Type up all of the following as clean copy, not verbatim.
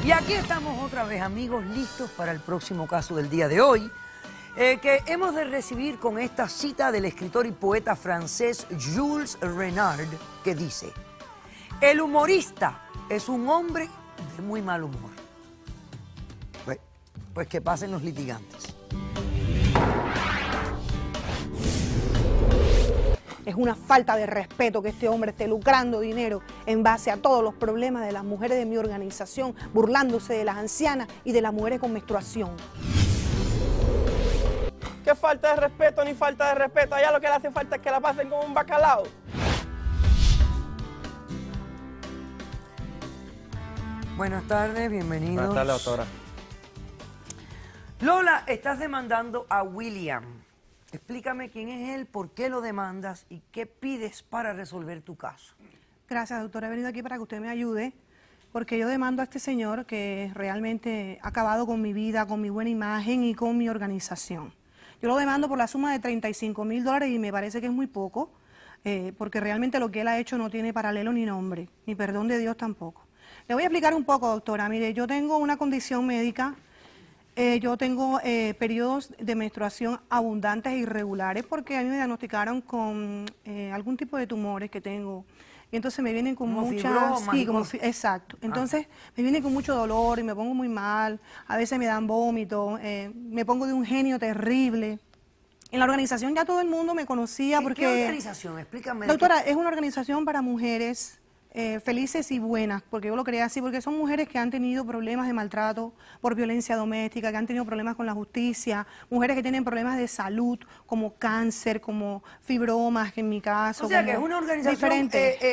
Y aquí estamos otra vez, amigos, listos para el próximo caso del día de hoy, que hemos de recibir con esta cita del escritor y poeta francés Jules Renard, que dice: el humorista es un hombre de muy mal humor. Pues que pasen los litigantes. Es una falta de respeto que este hombre esté lucrando dinero en base a todos los problemas de las mujeres de mi organización, burlándose de las ancianas y de las mujeres con menstruación. ¿Qué falta de respeto ni falta de respeto? Allá lo que le hace falta es que la pasen como un bacalao. Buenas tardes, bienvenidos. Buenas tardes, doctora. Lola, estás demandando a William. Explícame quién es él, por qué lo demandas y qué pides para resolver tu caso. Gracias, doctora. He venido aquí para que usted me ayude, porque yo demando a este señor que realmente ha acabado con mi vida, con mi buena imagen y con mi organización. Yo lo demando por la suma de $35,000 y me parece que es muy poco, porque realmente lo que él ha hecho no tiene paralelo ni nombre, ni perdón de Dios tampoco. Le voy a explicar un poco, doctora. Mire, yo tengo una condición médica. Yo tengo periodos de menstruación abundantes e irregulares porque a mí me diagnosticaron con algún tipo de tumores que tengo. Y entonces me vienen con muchas... Sí, exacto. Entonces me vienen con mucho dolor y me pongo muy mal. A veces me dan vómito, me pongo de un genio terrible. En la organización ya todo el mundo me conocía porque... ¿Qué organización? Explícame. Doctora, es una organización para mujeres... felices y buenas, porque yo lo creía así, porque son mujeres que han tenido problemas de maltrato por violencia doméstica, que han tenido problemas con la justicia, mujeres que tienen problemas de salud, como cáncer, como fibromas, que en mi caso. O sea, que es una organización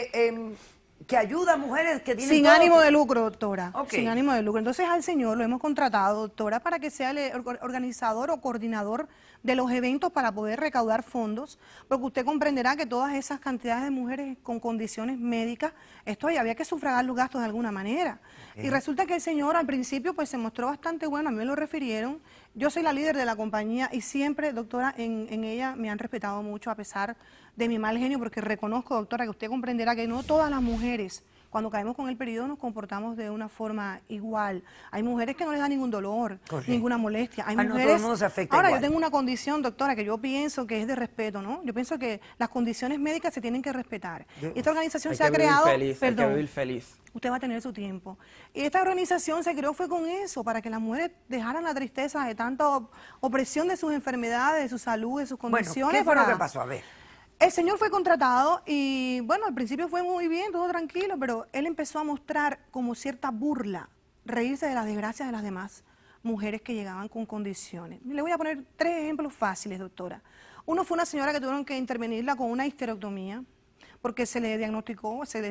que ayuda a mujeres que tienen... Sin ánimo de lucro, doctora. Okay. Sin ánimo de lucro. Entonces al señor lo hemos contratado, doctora, para que sea el organizador o coordinador de los eventos para poder recaudar fondos, porque usted comprenderá que todas esas cantidades de mujeres con condiciones médicas, había que sufragar los gastos de alguna manera. Y resulta que el señor al principio pues se mostró bastante bueno, a mí me lo refirieron. Yo soy la líder de la compañía y siempre, doctora, en ella me han respetado mucho a pesar de mi mal genio, porque reconozco, doctora, que usted comprenderá que no todas las mujeres, cuando caemos con el periodo, nos comportamos de una forma igual. Hay mujeres que no les da ningún dolor, ninguna molestia. Hay mujeres... No todo el mundo se afecta Ahora, igual. yo tengo una condición, doctora, que yo pienso que es de respeto, ¿no? Yo pienso que las condiciones médicas se tienen que respetar. Y esta organización se ha creado... Hay que vivir feliz. Usted va a tener su tiempo. Y esta organización se creó fue con eso, para que las mujeres dejaran la tristeza de tanta opresión de sus enfermedades, de su salud, de sus condiciones. Bueno, ¿qué fue lo que pasó? A ver. El señor fue contratado y, bueno, al principio fue muy bien, todo tranquilo, pero él empezó a mostrar como cierta burla, reírse de las desgracias de las demás mujeres que llegaban con condiciones. Le voy a poner 3 ejemplos fáciles, doctora. Uno fue una señora que tuvieron que intervenirla con una histerectomía, porque se le diagnosticó, se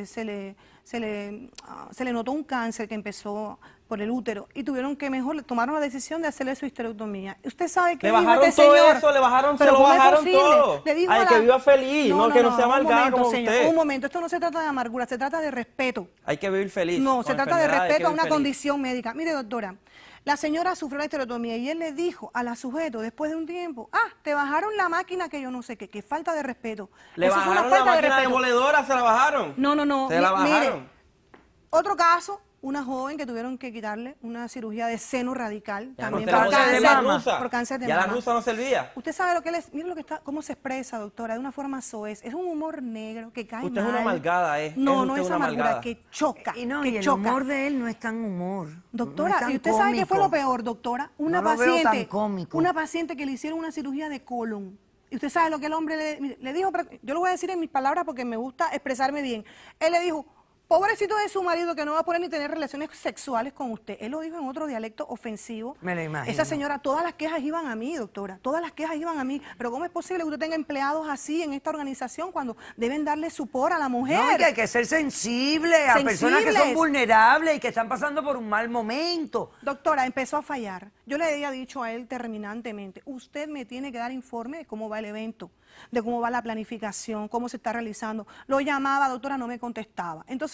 le notó un cáncer que empezó por el útero y tuvieron que tomaron la decisión de hacerle su histerectomía. Usted sabe que le bajaron todo señor, eso, se lo bajaron todo. Le dijo ay, que viva feliz, que no sea amargada como señor, usted. Un momento, esto no se trata de amargura, se trata de respeto. Hay que vivir feliz. No, se trata de respeto a una feliz. condición médica. Mire, doctora, la señora sufrió la histerectomía y él le dijo a la sujeto después de un tiempo: te bajaron la máquina que yo no sé qué falta de respeto. Le Eso bajaron fue una falta la máquina de demoledora, se la bajaron. No. Se la bajaron. Mire, otro caso, una joven que tuvieron que quitarle una cirugía de seno radical, Ya también no por cáncer de mama. rusa. Por cáncer de ya mama. la rusa no servía. Usted sabe lo que él es, mire cómo se expresa, doctora, de una forma soez. Es un humor negro que cae Usted mal. es una amalgada, No es es una amargura, amalgada. que choca, Y no, que y el choca. humor de él no es tan humor. Doctora, no es tan ¿y usted sabe qué fue cómico. lo peor, doctora? No lo veo tan cómico. Una paciente que le hicieron una cirugía de colon. Y usted sabe lo que el hombre le dijo, yo lo voy a decir en mis palabras porque me gusta expresarme bien. Él le dijo: pobrecito de su marido que no va a poder ni tener relaciones sexuales con usted. Él lo dijo en otro dialecto ofensivo. Me lo imagino. Esa señora, todas las quejas iban a mí, doctora. Todas las quejas iban a mí. Pero ¿cómo es posible que usted tenga empleados así en esta organización cuando deben darle support a la mujer? No, y que hay que ser sensible a personas que son vulnerables y que están pasando por un mal momento. Doctora, empezó a fallar. Yo le había dicho a él terminantemente: usted me tiene que dar informe de cómo va el evento, de cómo va la planificación, cómo se está realizando. Lo llamaba, doctora, no me contestaba. Entonces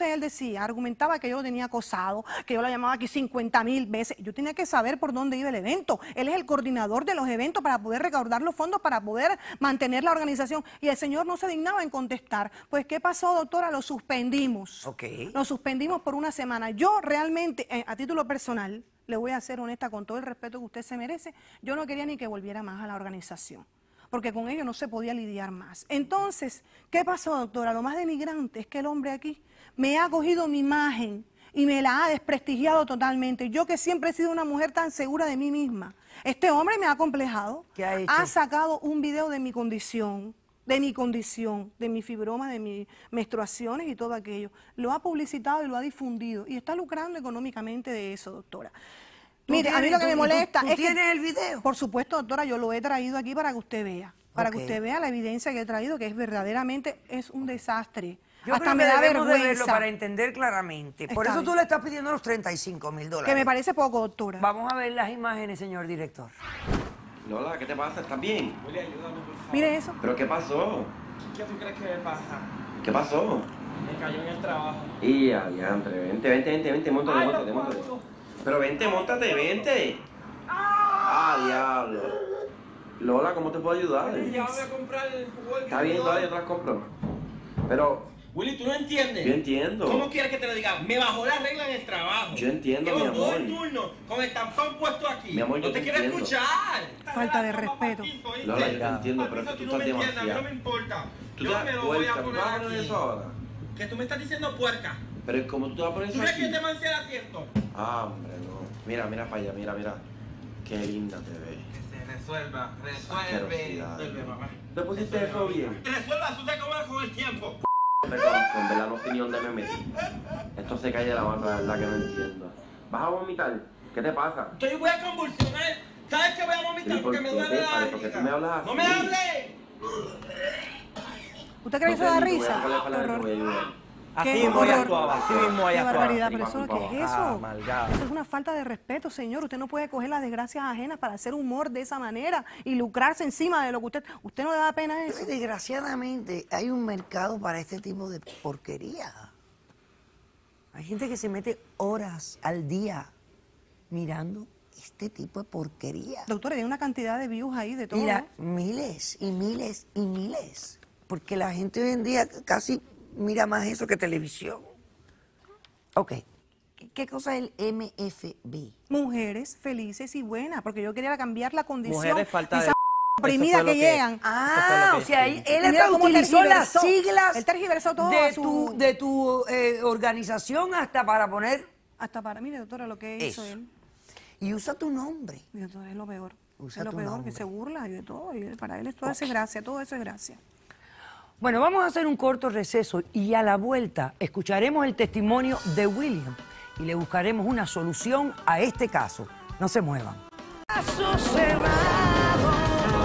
Entonces él decía, argumentaba que yo lo tenía acosado, que yo lo llamaba aquí 50,000 veces. Yo tenía que saber por dónde iba el evento. Él es el coordinador de los eventos para poder recaudar los fondos, para poder mantener la organización. Y el señor no se dignaba en contestar. Pues, ¿qué pasó, doctora? Lo suspendimos. Ok. Lo suspendimos por una semana. Yo realmente, a título personal, le voy a ser honesta con todo el respeto que usted se merece, yo no quería ni que volviera más a la organización, porque con ello no se podía lidiar más. Entonces, ¿qué pasó, doctora? Lo más denigrante es que el hombre aquí me ha cogido mi imagen y me la ha desprestigiado totalmente. Yo que siempre he sido una mujer tan segura de mí misma. Este hombre me ha acomplejado. ¿Qué ha hecho? Ha sacado un video de mi condición, de mi fibroma, de mis menstruaciones y todo aquello. Lo ha publicitado y lo ha difundido y está lucrando económicamente de eso, doctora. Mire, a mí lo que me molesta es que... ¿Tú tienes el video? Por supuesto, doctora, yo lo he traído aquí para que usted vea. Para que Ok. usted vea la evidencia que he traído, que es verdaderamente es un desastre. Yo Hasta creo me que da debemos de verlo vergüenza. para entender claramente. Por Está eso bien. tú le estás pidiendo los $35,000. Que me parece poco, doctora. Vamos a ver las imágenes, señor director. Lola, ¿qué te pasa? ¿Estás bien? Willy, ayúdame, por favor. Mire eso. ¿Pero qué pasó? ¿Qué tú crees que me pasa? ¿Qué pasó? Me cayó en el trabajo. Y adiantre, vente, montate, Ay, montate, no montate. puedo. Pero vente, montate, vente. Ah, diablo. Lola, ¿cómo te puedo ayudar? Ya voy a comprar el jugo. Está bien, dale, yo te las compro. Pero Willy, ¿tú no entiendes? yo entiendo. ¿Cómo quieres que te lo diga? Me bajó la regla en el trabajo. Yo entiendo, Llevo mi todo amor. el turno con el tampón puesto aquí. Mi amor, no yo te te quiero entiendo. escuchar. Falta de respeto. Lola, yo te entiendo, pero es que tú no estás me entiendes, a mí no demasiado. me importa. Tú Yo te me das lo voy puerca, a ¿tú poner vas a poner aquí. eso ahora? Que tú me estás diciendo puerca. Pero ¿cómo tú te vas a poner ¿Tú eso crees aquí? que yo te mancé el asiento? Ah, hombre, no. Mira para allá, mira. Qué linda te ves. Que se resuelva, Asquerosidad. resuelve, mamá. ¿Te pusiste eso bien? Resuelva, tú te comes con el tiempo. Reconozco, en verdad no sé ni dónde me metí. Esto se cae de la mano, la verdad que no entiendo. ¿Vas a vomitar? ¿Qué te pasa? Estoy voy a convulsionar. ¿Sabes que voy a vomitar? ¿Y por Porque me qué? duele la Vale, porque tú me hablas ¡No así. me hables! ¿Usted cree que eso da risa? Qué horror. Así Qué mismo ella horror. actuaba, así mismo ella Qué actuaba. barbaridad, pero eso, ¿qué es eso? Ah, malgada. Eso es una falta de respeto, señor. Usted no puede coger las desgracias ajenas para hacer humor de esa manera y lucrarse encima de lo que usted no le da pena eso. Desgraciadamente, hay un mercado para este tipo de porquería. Hay gente que se mete horas al día mirando este tipo de porquería. Doctora, tiene una cantidad de views ahí de todo. Mira, miles y miles y miles. Porque la gente hoy en día casi mira más eso que televisión. Ok. ¿Qué cosa es el MFB? Mujeres felices y buenas, porque yo quería cambiar la condición. Mujeres falta de... esa oprimida Eso fue que lo que- llegan. Ah, lo o sea, que- él Y mira hasta cómo utilizó las tergiversó. siglas Él tergiversó todo a su- de tu organización hasta para poner... Hasta para, mire, doctora, lo que hizo Eso. él. Y usa tu nombre. Y doctora, es lo peor. Usa es lo tu peor, nombre. que se burla y de todo. Y para él es todo eso es gracia, todo eso es gracia. Bueno, vamos a hacer un corto receso y a la vuelta escucharemos el testimonio de William y le buscaremos una solución a este caso. No se muevan. Caso cerrado.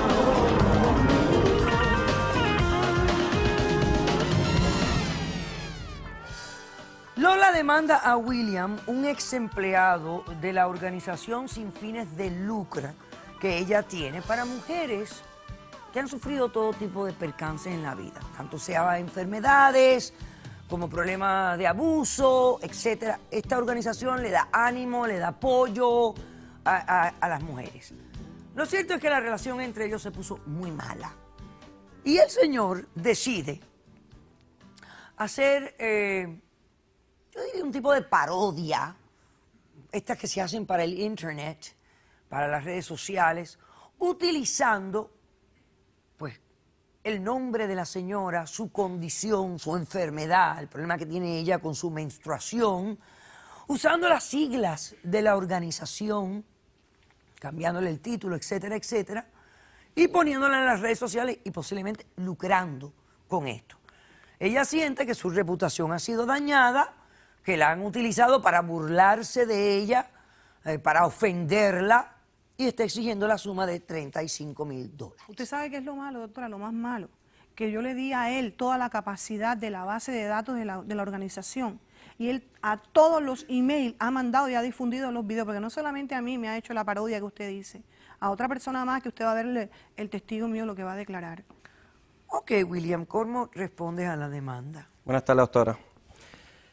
Lola demanda a William, un ex empleado de la organización sin fines de lucro que ella tiene para mujeres que han sufrido todo tipo de percances en la vida, tanto sea enfermedades como problemas de abuso, etcétera. Esta organización le da ánimo, le da apoyo a las mujeres. Lo cierto es que la relación entre ellos se puso muy mala. Y el señor decide hacer, yo diría, un tipo de parodia, estas que se hacen para el internet, para las redes sociales, utilizando pues el nombre de la señora, su condición, su enfermedad, el problema que tiene ella con su menstruación, usando las siglas de la organización, cambiándole el título, etcétera, etcétera, y poniéndola en las redes sociales y posiblemente lucrando con esto. Ella siente que su reputación ha sido dañada, que la han utilizado para burlarse de ella, para ofenderla, y está exigiendo la suma de $35,000. Usted sabe qué es lo malo, doctora, lo más malo, que yo le di a él toda la capacidad de la base de datos de la organización. Y él a todos los emails ha mandado y ha difundido los videos, porque no solamente a mí me ha hecho la parodia que usted dice, a otra persona más que usted va a ver el testigo mío lo que va a declarar. Ok, William, ¿cómo respondes a la demanda? Buenas tardes, doctora.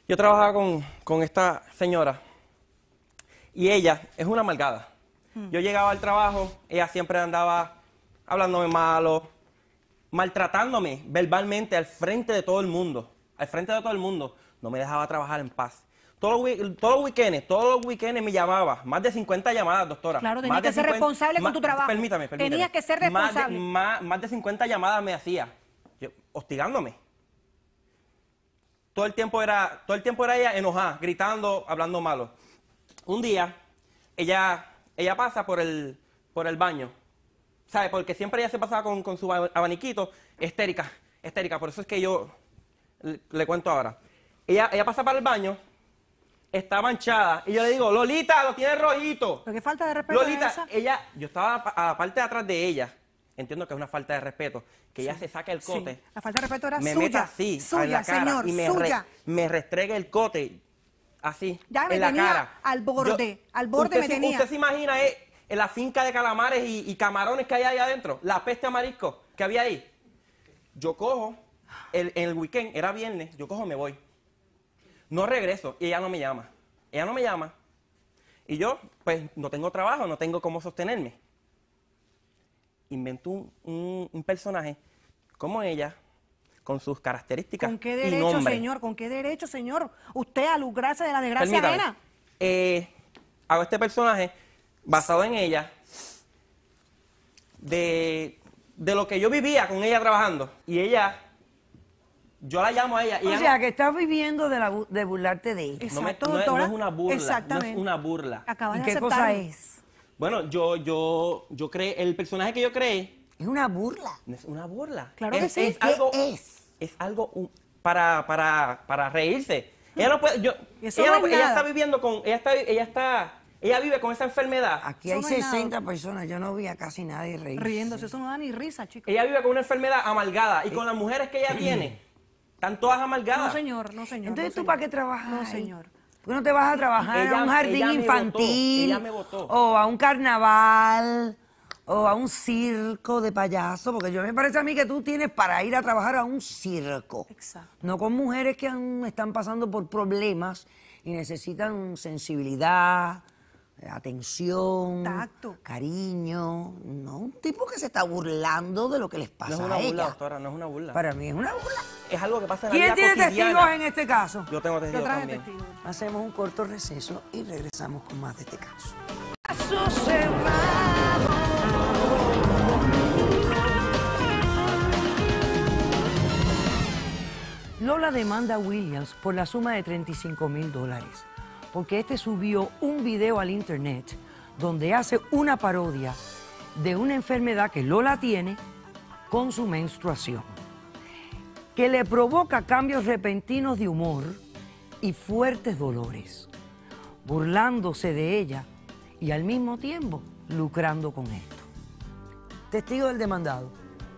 Yo trabajaba con esta señora y ella es una amargada. Yo llegaba al trabajo, ella siempre andaba hablándome malo, maltratándome verbalmente al frente de todo el mundo. Al frente de todo el mundo. No me dejaba trabajar en paz. Todos los weekends me llamaba. Más de 50 llamadas, doctora. Claro, tenías que ser responsable con tu trabajo. Permítame. Tenías que ser responsable. Más de 50 llamadas me hacía. Hostigándome. Todo el tiempo era ella enojada, gritando, hablando malo. Un día, ella pasa por el baño. ¿Sabe? Porque siempre ella se pasaba con su abaniquito, histérica. Por eso es que yo le cuento ahora. Ella pasa para el baño, está manchada, y yo le digo, Lolita, lo tiene rojito. ¿Pero qué falta de respeto Lolita, es esa? yo estaba a la parte de atrás de ella. Entiendo que es una falta de respeto, que ella se saque el cote. Sí. La falta de respeto era me suya. meta así en la cara señor, y me restregue el cote así Ya me en la tenía cara. al borde me tenía. ¿Usted se imagina en la finca de calamares y camarones que hay ahí adentro? La peste a marisco que había ahí. Yo cojo, en el weekend, era viernes, yo cojo, me voy. No regreso y ella no me llama. Y yo, pues, no tengo trabajo, no tengo cómo sostenerme. Invento un personaje como ella, con sus características. ¿Con qué y derecho, nombre. señor? ¿Con qué derecho, señor? Usted a lucrarse de la desgracia ajena. Hago este personaje basado en ella, de lo que yo vivía con ella trabajando. Y ella, yo la llamo a ella. Y O ella sea, que estás viviendo de burlarte de ella. Exacto, no es doctora. una burla. Exactamente. No es una burla. Acabas ¿Y de qué aceptarlo. cosa es? Bueno, yo creé, el personaje que yo creé, Es una burla. no es una burla. Claro que sí. ¿Qué es? Es algo para reírse. Ella no puede, Y eso ella, no es ella nada. está viviendo con, ella vive con esa enfermedad. Aquí Eso hay no es nada. 60 personas, yo no vi a casi nadie reír. Riéndose, eso no da ni risa, chicos. Ella vive con una enfermedad amargada y con las mujeres que ella tiene, están todas amargadas. No, señor, no, señor. Entonces, no, ¿tú señor. para qué trabajas No, ahí? señor. ¿Por qué no te vas a trabajar Ella- a un jardín ella me infantil? votó, ella me votó. O a un carnaval, o a un circo de payaso, porque yo me parece a mí que tú tienes para ir a trabajar a un circo. Exacto. No con mujeres que están pasando por problemas y necesitan sensibilidad, atención, Tacto. cariño. No, un tipo que se está burlando de lo que les No pasa es una a burla, ella. doctora, no es una burla. Para mí es una burla. Es algo que pasa en la ¿Quién vida tiene cotidiana. testigos en este caso? Yo tengo Yo testigos traje también. testigos. Hacemos un corto receso y regresamos con más de este caso. Lola demanda a Williams por la suma de $35,000 porque este subió un video al internet donde hace una parodia de una enfermedad que Lola tiene con su menstruación, que le provoca cambios repentinos de humor y fuertes dolores, burlándose de ella y al mismo tiempo lucrando con esto. Testigo del demandado.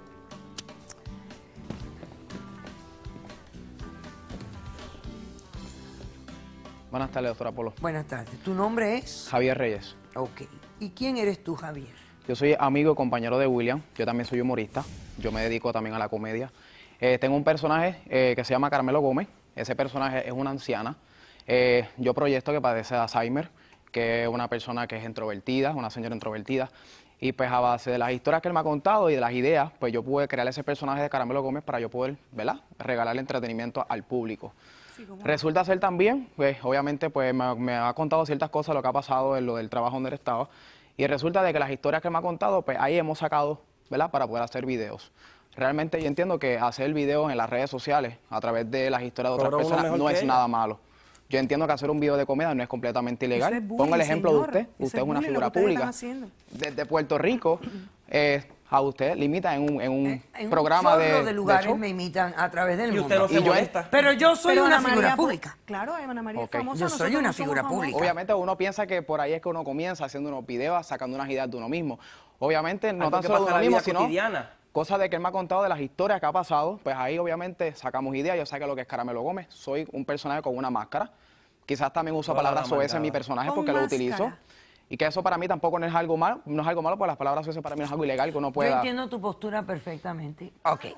Buenas tardes, doctora Polo. Buenas tardes. ¿Tu nombre es? Javier Reyes. Ok. ¿Y quién eres tú, Javier? Yo soy amigo y compañero de William. Yo también soy humorista. Yo me dedico también a la comedia. Tengo un personaje que se llama Carmelo Gómez. Ese personaje es una anciana. Yo proyecto que padece de Alzheimer, que es una persona que es introvertida, una señora introvertida. Y pues a base de las historias que él me ha contado y de las ideas, pues yo pude crear ese personaje de Carmelo Gómez para yo poder, ¿verdad?, regalarle entretenimiento al público. Resulta ser también, pues obviamente pues me ha contado ciertas cosas, lo que ha pasado en lo del trabajo donde él estaba, y resulta de que las historias que me ha contado, pues ahí hemos sacado, ¿verdad?, para poder hacer videos. Realmente yo entiendo que hacer videos en las redes sociales, a través de las historias de otras Cobra uno personas, mejor no que es ella. nada malo. Yo entiendo que hacer un video de comedia no es completamente ilegal. Eso es bullying, Pongo el ejemplo señor. de Eso usted es es una bullying, lo figura que ustedes pública. están haciendo. Desde Puerto Rico, a usted limita en un En programa un chorro de lugares show. me imitan a través del Y mundo. usted no se Y yo- molesta. Pero yo soy Pero una Ana figura María, pública. Claro, Ana María Ok. es famosa. Yo soy nosotros una no somos figura famosos. pública. Obviamente uno piensa que por ahí es que uno comienza haciendo unos videos, sacando unas ideas de uno mismo. Obviamente no Algo tan que solo de pasa en uno la mismo, vida sino cotidiana. cosas de que él me ha contado de las historias que ha pasado. Pues ahí obviamente sacamos ideas. Yo sé que lo que es Caramelo Gómez, soy un personaje con una máscara. Quizás también uso Toda la palabras soeces en amargada. mi personaje Con porque lo máscara. utilizo. Y que eso para mí tampoco no es algo malo, porque las palabras soeces para mí no es algo ilegal que uno Yo pueda... entiendo tu postura perfectamente. Ok.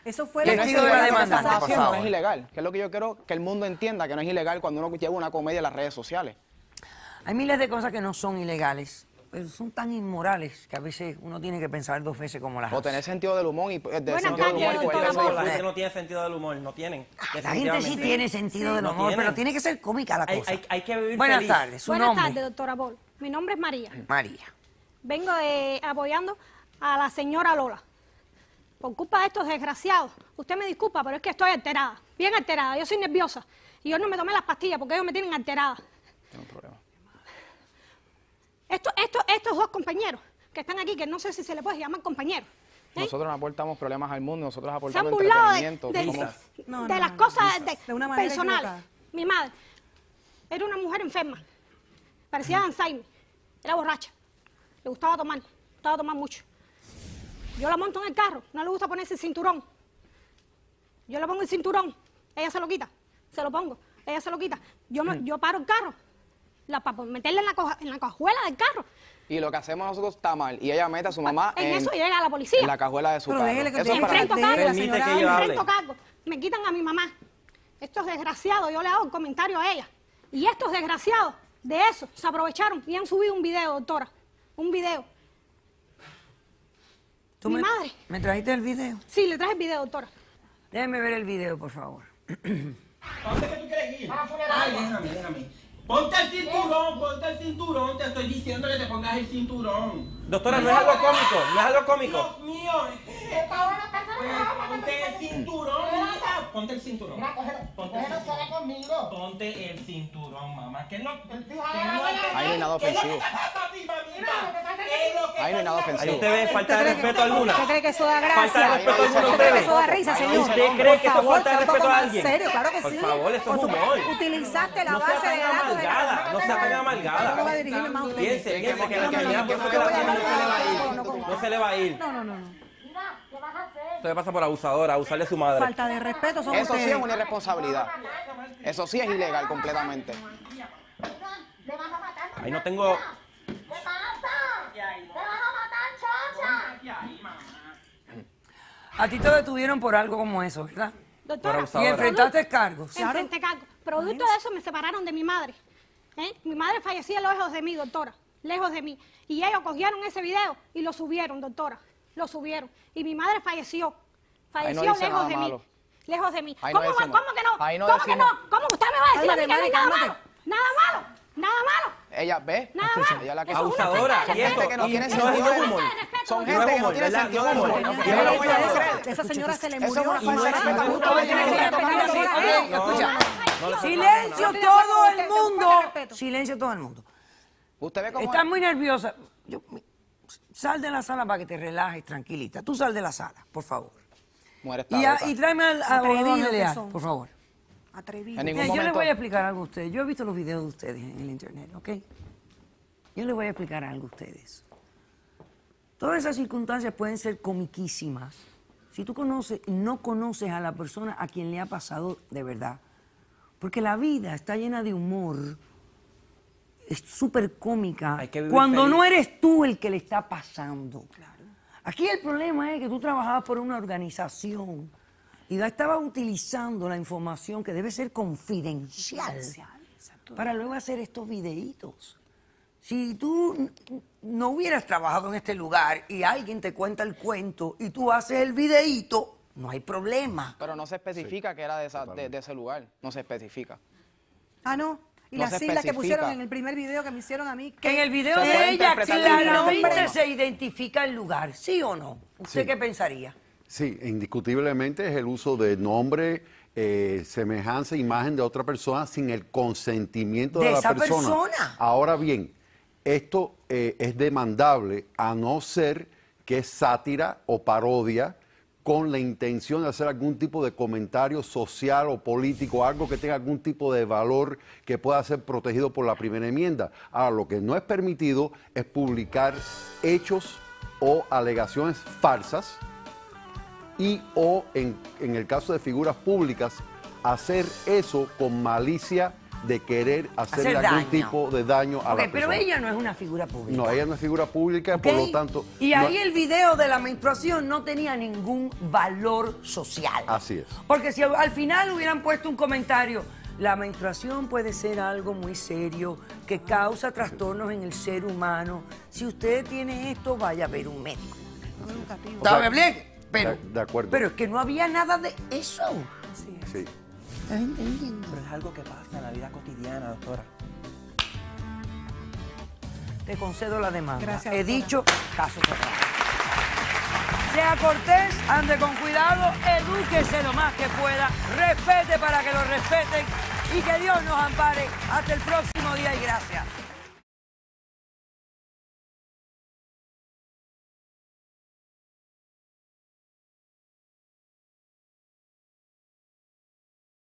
Eso fue ¿Qué lo que estilo se de la dio la demanda? semana Por haciendo no favor. es ilegal, que es lo que yo quiero que el mundo entienda, que no es ilegal cuando uno lleva una comedia a las redes sociales. Hay miles de cosas que no son ilegales, pero son tan inmorales que a veces uno tiene que pensar 2 veces cómo las O hace. tener sentido del humor y Buenas sentido del humor y tardes, poder doctora decir- La gente no tiene sentido del humor, no tienen. La gente sí tiene sentido del No humor, tienen. pero tiene que ser cómica la Hay- cosa. hay que vivir Buenas feliz. tardes, su Buenas nombre. tardes, doctora Bol. Mi nombre es María. María. Vengo apoyando a la señora Lola. Por culpa de estos desgraciados. Usted me disculpa, pero es que estoy alterada. Bien alterada. Yo soy nerviosa. Y yo no me tomé las pastillas porque ellos me tienen alterada. Tengo un problema. Estos 2 compañeros que están aquí, que no sé si se les puede llamar compañeros. ¿eh? Nosotros no aportamos problemas al mundo, nosotros Se han aportamos burlado entretenimiento. somos- de las cosas De una manera personales. equivocada. Mi madre era una mujer enferma. Parecía Alzheimer. Era borracha. Le gustaba tomar mucho. Yo la monto en el carro, no le gusta ponerse el cinturón. Yo le pongo el cinturón, ella se lo quita, se lo pongo, ella se lo quita. Yo paro el carro, para meterla en la cajuela del carro. Y lo que hacemos nosotros está mal. Y ella mete a su mamá En eso llega la policía. en la cajuela de su Pero carro. déjele que Eso es te para- Enfrento déjele, cargo, la Permite señora que habla. ella hable. enfrento cargo. Me quitan a mi mamá. Estos desgraciados, yo le hago el comentario a ella. Y estos desgraciados de eso se aprovecharon y han subido un video, doctora. Un video. ¿Tú Mi madre. ¿Me trajiste el video? Sí, le traje el video, doctora. Déjeme ver el video, por favor. ¿A dónde que tú quieres ir? Ay, déjame. Ponte el cinturón, te estoy diciendo que te pongas el cinturón. Doctora, no es algo cómico, no es algo cómico. Dios mío. Ponte el cinturón, hija. Ponte el cinturón. Ponte el cinturón, mamá. ¿Qué es lo Ahí no hay nada ofensivo. Ahí no hay nada Ahí ofensivo. usted ve falta de respeto alguna. ¿Usted cree que eso da Falta de gracia? respeto alguna ¿Usted usted cree que ve. eso da risa, señor? ¿Usted cree Por que eso favor, falta de sea un poco respeto a más alguien? serio, claro que Por sí. favor, eso es Por supuesto. humor. Utilizaste la No sea base tan de datos de la amargada, no sea tan No me va a amargada. dirigirme más a usted. Piense que la No, cantidad no, que no, usted la no, tiene no se le va a ir. no, no, no. No se le va a ir. No. Usted pasa por abusadora, abusarle a su madre. Falta de respeto son Eso sí ustedes. es una irresponsabilidad. Eso sí es ilegal completamente. Ahí no tengo... A ti te detuvieron por algo como eso, ¿verdad? Doctora, Por Y abusadora. enfrentaste cargos. enfrenté cargo. Producto de eso me separaron de mi madre. Mi madre fallecía lejos de mí, doctora. Lejos de mí. Y ellos cogieron ese video y lo subieron, doctora. Lo subieron. Y mi madre falleció. Ahí no Falleció dice lejos nada de mí. malo. Lejos de mí. Ahí no ¿Cómo, decimos. ¿Cómo que no? Ahí no ¿Cómo que decimos. no? ¿Cómo usted me va a decir a mí Cálmate, que no hay Mari, nada cálmate. malo? Nada malo. Nada malo. Ella ve. Nada malo. Ella la que Eso es una Abusadora, falta de y respeto. eso, que no y tiene no sentido es del humor. Son No gente es que no humor, tiene ¿verdad? sentido No es del humor. humor. No Yo no lo voy a Esa- creer. Esa señora se le Eso murió. es una falta de respeto. Justo Justo tiene que tiene que respetar tomar a la así. señora. Escucha. No, Silencio no. todo el Falta de mundo. respeto. Silencio todo el mundo. Usted ve cómo Estás muy nerviosa. Sal de la sala para que te relajes, tranquilita. Tú sal de la sala, por favor. muere esta Y tráeme al abogado Atrevido que Leal, son. por favor. Atrevido. En ningún Mira, yo les momento. voy a explicar algo a ustedes. Yo he visto los videos de ustedes en el internet, ¿ok? Yo les voy a explicar algo a ustedes. Todas esas circunstancias pueden ser comiquísimas. Si tú no conoces a la persona a quien le ha pasado de verdad. Porque la vida está llena de humor. Es súper cómica. Hay que vivir cuando feliz. no eres tú el que le está pasando. Aquí el problema es que tú trabajabas por una organización y estabas utilizando la información que debe ser confidencial para luego hacer estos videitos. Si tú no hubieras trabajado en este lugar y alguien te cuenta el cuento y tú haces el videíto, no hay problema. Pero no se especifica que era de ese lugar. No se especifica. Ah, no. Y No las se siglas que especifica. pusieron en el primer video que me hicieron a mí. Que en el video Se puede de ella interpretar claramente diferente. se identifica el lugar, ¿sí o no? ¿Usted Sí. qué pensaría? Sí, indiscutiblemente es el uso de nombre, semejanza, imagen de otra persona sin el consentimiento de, De la esa persona. persona. Ahora bien, esto es demandable a no ser que es sátira o parodia con la intención de hacer algún tipo de comentario social o político, algo que tenga algún tipo de valor que pueda ser protegido por la primera enmienda. Ahora, lo que no es permitido es publicar hechos o alegaciones falsas y o en el caso de figuras públicas, hacer eso con malicia de querer hacerle Hacer algún daño. tipo de daño a la Ok, pero persona. ella no es una figura pública. No, ella no es figura pública, ¿Ok? por lo tanto... Y no- ahí el video de la menstruación no tenía ningún valor social. Así es. Porque si al final hubieran puesto un comentario, la menstruación puede ser algo muy serio que causa trastornos en el ser humano. Si usted tiene esto, vaya a ver un médico. Educativo. ¿Sabe bien? Pero, de acuerdo. pero es que no había nada de eso. Así es. Sí. ¿Estás entendiendo? Pero es algo que pasa en la vida cotidiana, doctora. Te concedo la demanda. Gracias, He doctora. dicho, caso cerrado. Sea cortés, ande con cuidado, edúquese lo más que pueda, respete para que lo respeten y que Dios nos ampare. Hasta el próximo día y gracias.